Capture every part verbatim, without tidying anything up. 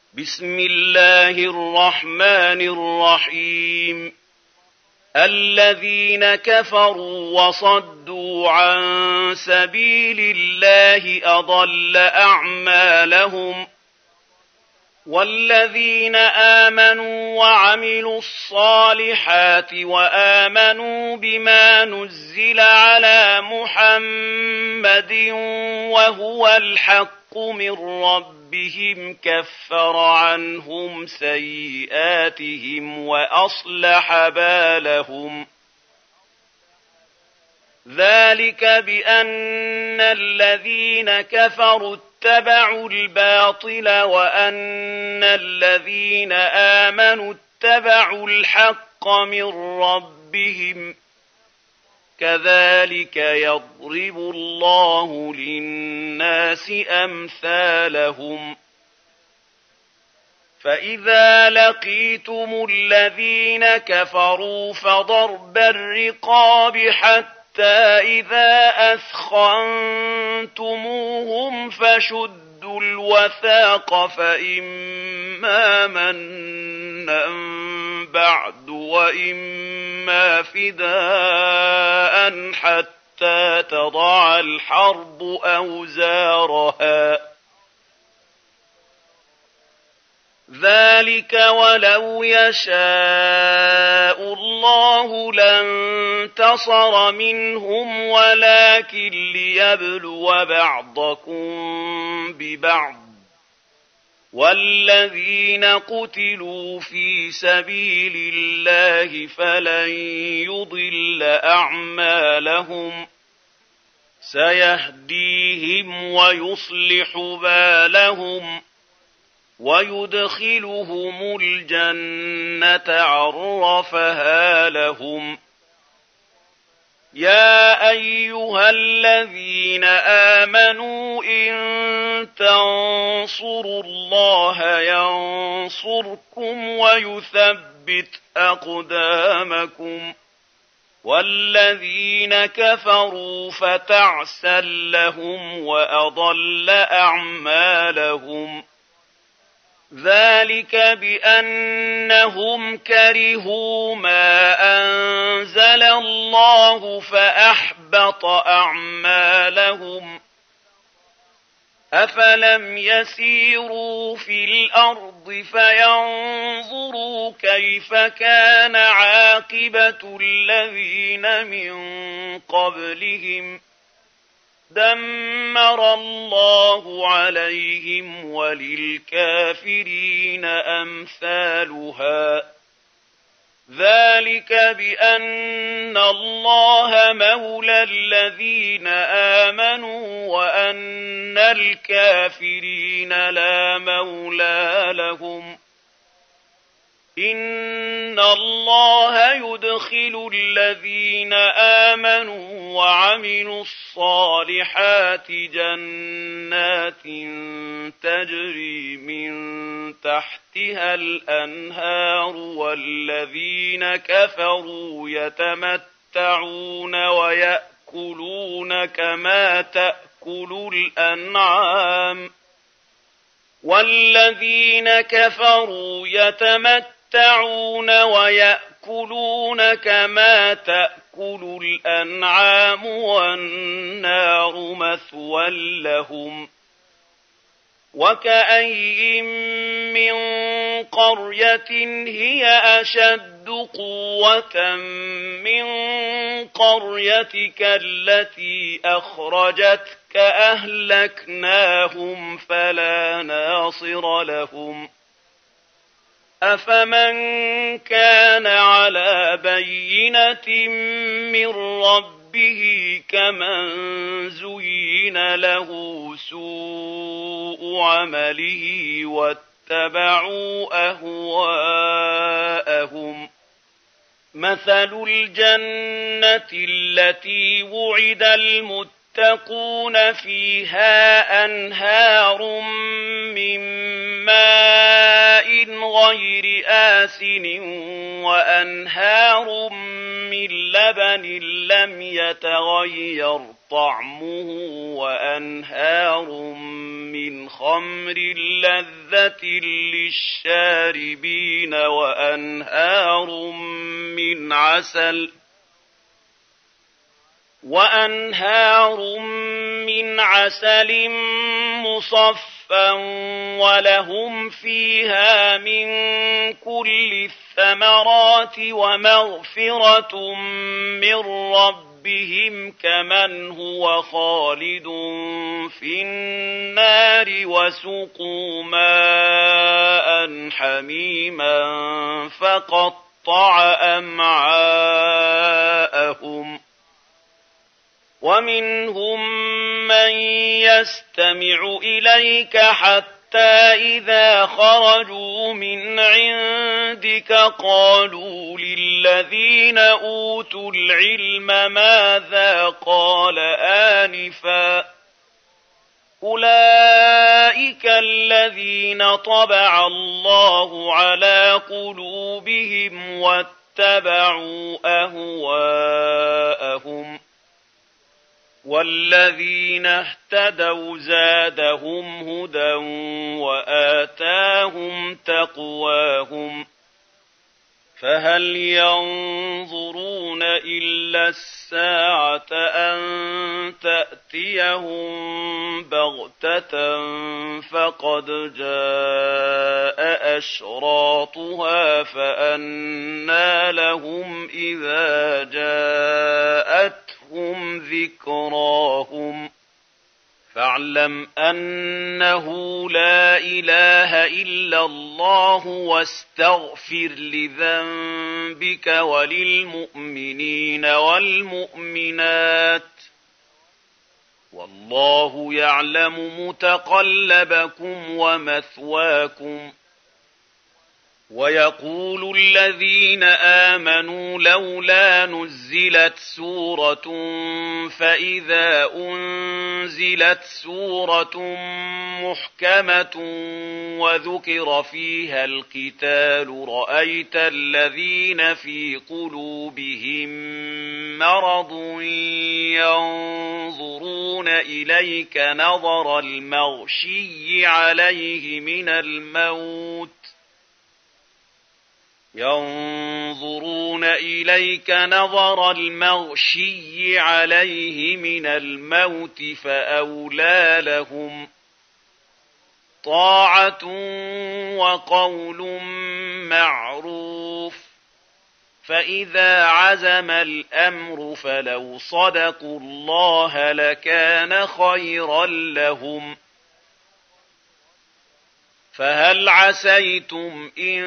بسم الله الرحمن الرحيم الذين كفروا وصدوا عن سبيل الله أضل أعمالهم والذين آمنوا وعملوا الصالحات وآمنوا بما نزل على محمد وهو الحق من ربهم كفر عنهم سيئاتهم وأصلح بالهم ذلك بأن الذين كفروا اتبعوا الباطل وأن الذين آمنوا اتبعوا الحق من ربهم كذلك يضرب الله للناس أمثالهم فإذا لقيتم الذين كفروا فضرب الرقاب حتى إذا أثخنتموهم فشدوا الوثاق فإما منا بعد وإما فداء حتى تضع الحرب أوزارها ذلك ولو يشاء الله لانتصر منهم ولكن ليبلو بعضكم ببعض والذين قتلوا في سبيل الله فلن يضل أعمالهم سيهديهم ويصلح بالهم ويدخلهم الجنة عرفها لهم يا أيها الذين آمنوا إن تنصروا الله ينصركم ويثبت أقدامكم والذين كفروا فتعسا لهم وأضل أعمالهم ذلك بأنهم كرهوا ما أنزل الله فأحبط أعمالهم أفلم يسيروا في الأرض فينظروا كيف كان عاقبة الذين من قبلهم دمر الله عليهم وللكافرين أمثالها ذلك بأن الله مولى الذين آمنوا وأن الكافرين لا مولى لهم إن الله يدخل الذين آمنوا وعملوا الصالحات جنات تجري من تحتها الأنهار والذين كفروا يتمتعون ويأكلون كما تأكل الأنعام والذين كفروا يتمتعون يتمتعون ويأكلون كما تأكل الأنعام والنار مثوى لهم وكأين من قرية هي أشد قوة من قريتك التي أخرجتك أهلكناهم فلا ناصر لهم أفمن كان على بينة من ربه كمن زين له سوء عمله واتبعوا أهواءهم مثل الجنة التي وعد المتقون فيها أنهار من ماء غير آسن وأنهار من لبن لم يتغير طعمه وأنهار من من خمر لذة للشاربين وأنهار من عسل وأنهار من عسل مصفى ولهم فيها من كل الثمرات ومغفرة من ربهم كمن هو خالد في النار وسقوا ماء حميما فقطع أمعاءهم ومنهم من يستمع إليك حتى إذا خرجوا من عندك قالوا للذين أوتوا العلم ماذا قال آنفا أولئك الذين طبع الله على قلوبهم واتبعوا أهواءهم والذين اهتدوا زادهم هدى وآتاهم تقواهم فهل ينظرون إلا الساعة أن تأتيهم بغتة فقد جاء أشراطها فأنى لهم إذا جاءتهم ذكراهم فاعلم أنه لا إله إلا الله واستغفر لذنبك وللمؤمنين والمؤمنات والله يعلم متقلبكم ومثواكم ويقول الذين آمنوا لولا نزلت سورة فإذا أنزلت سورة محكمة وذكر فيها القتال رأيت الذين في قلوبهم مرض ينظرون إليك نظر المغشي عليه من الموت ينظرون إليك نظر المغشي عليه من الموت فأولى لهم طاعة وقول معروف فإذا عزم الأمر فلو صدقوا الله لكان خيرا لهم فهل عسيتم إن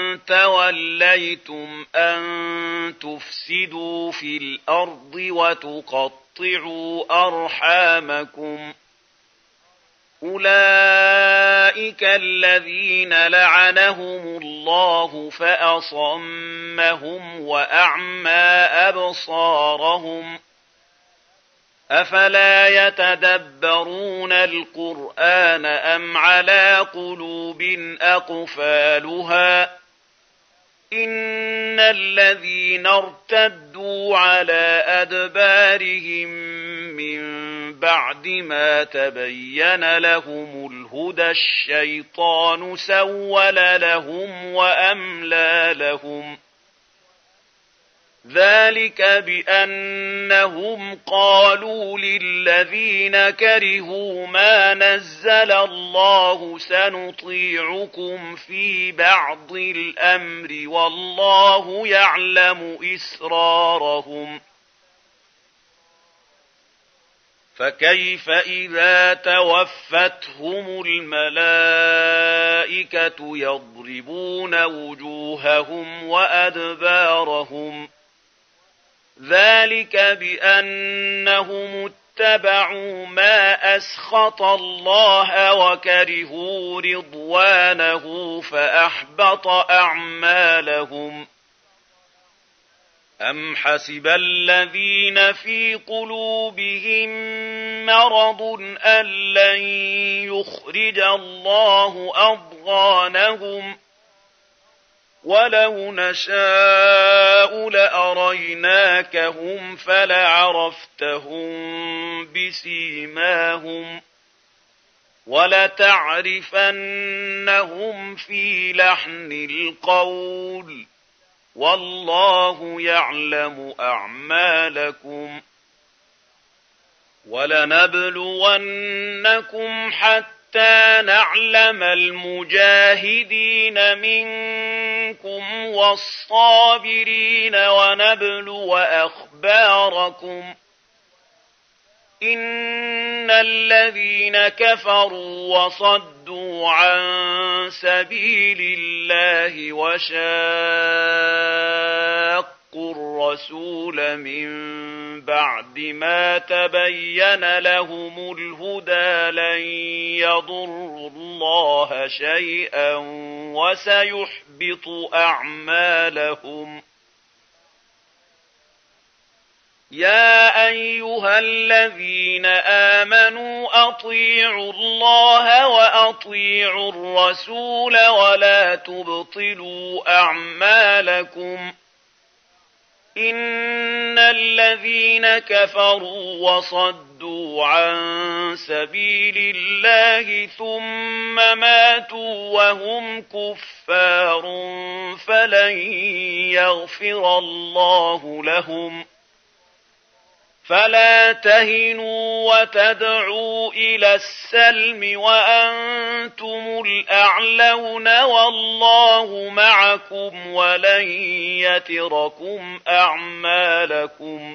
توليتم أن تفسدوا في الأرض وتقطعوا أرحامكم أولئك الذين لعنهم الله فأصمهم وأعمى أبصارهم أفلا يتدبرون القرآن أم على قلوب أقفالها إن الذين ارتدوا على أدبارهم من بعد ما تبين لهم الهدى الشيطان سول لهم وأملى لهم ذلك بأنهم قالوا للذين كرهوا ما نزل الله سنطيعكم في بعض الأمر والله يعلم إسرارهم فكيف إذا توفتهم الملائكة يضربون وجوههم وأدبارهم ذلك بأنهم اتبعوا ما أسخط الله وكرهوا رضوانه فأحبط أعمالهم أم حسب الذين في قلوبهم مرض أن لن يخرج الله أضغانهم ولو نشاء لأريناكهم فلعرفتهم بسيماهم وَلَتَعْرِفَنَّهُمْ فِي لَحْنِ الْقَوْلِ وَاللَّهُ يَعْلَمُ أَعْمَالَكُمْ وَلَنَبْلُوَنَّكُمْ حَتَّى نَعْلَمَ الْمُجَاهِدِينَ مِنكُمْ وَالصَّابِرِينَ وَنَبْلُوَ أَخْبَارَكُمْ إِنَّ الَّذِينَ كَفَرُوا وَصَدُّوا عَن سَبِيلِ اللَّهِ وَشَاقُّوا الرَّسُولَ مِن بَعْدِ مَا تَبَيَّنَ لَهُمُ الْهُدَى لَن يَضُرُّوا اللَّهَ شَيْئًا وَسَيُحْبِطُ أَعْمَالَهُمْ. يَا أَيُّهَا الَّذِينَ آمَنُوا أَطِيعُوا اللَّهَ وَأَطِيعُوا الرَّسُولَ وَلَا تُبْطِلُوا أَعْمَالَكُمْ إِنَّ الَّذِينَ كَفَرُوا وَصَدُّوا عَن سَبِيلِ اللَّهِ ثُمَّ مَاتُوا وَهُمْ كُفَّارٌ فَلَن يَغْفِرَ اللَّهُ لَهُمْ فَلَا تَهِنُوا وَتَدْعُوا إِلَى السَّلْمِ وَأَنْتُمُ الْأَعْلَوْنَ وَاللَّهُ مَعَكُمْ وَلَن يَتِرَكُمْ أَعْمَالَكُمْ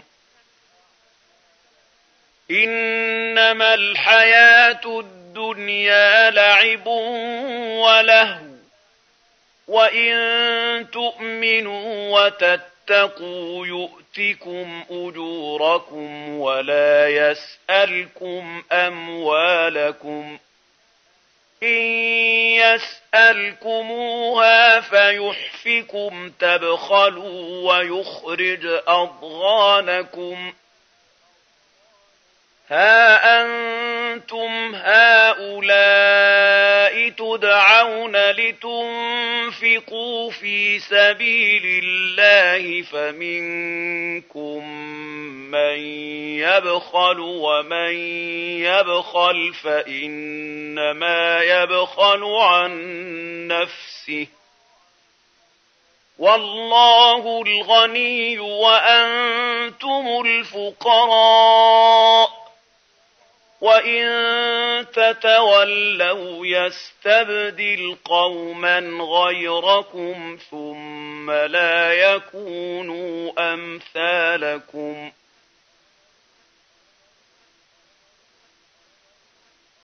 إِنَّمَا الْحَيَاةُ الدُّنْيَا لَعِبٌ وَلَهْوٌ وَإِن تُؤْمِنُوا وَتَتَّقُوا يُؤْتِكُمْ أُجُورَكُمْ وَلَا يَسْأَلْكُمْ أَمْوَالَكُمْ إِن يَسْأَلْكُمُوهَا فَيُحْفِكُمْ تَبْخَلُوا وَيُخْرِجْ أَضْغَانَكُمْ ها أنتم هؤلاء تدعون لتنفقوا في سبيل الله فمنكم من يبخل ومن يبخل فإنما يبخل عن نفسه والله الغني وأنتم الفقراء وَإِن تَتَوَلَّوْا يَسْتَبْدِلْ قَوْمًا غَيْرَكُمْ ثُمَّ لَا يَكُونُوا أَمْثَالَكُمْ